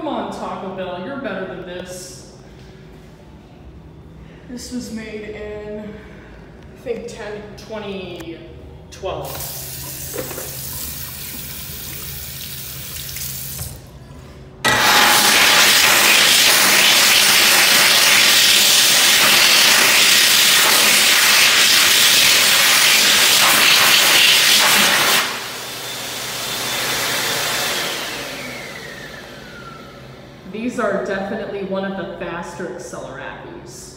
Come on, Taco Bell, you're better than this. This was made in, I think, 2012. These are definitely one of the faster Xlerappies.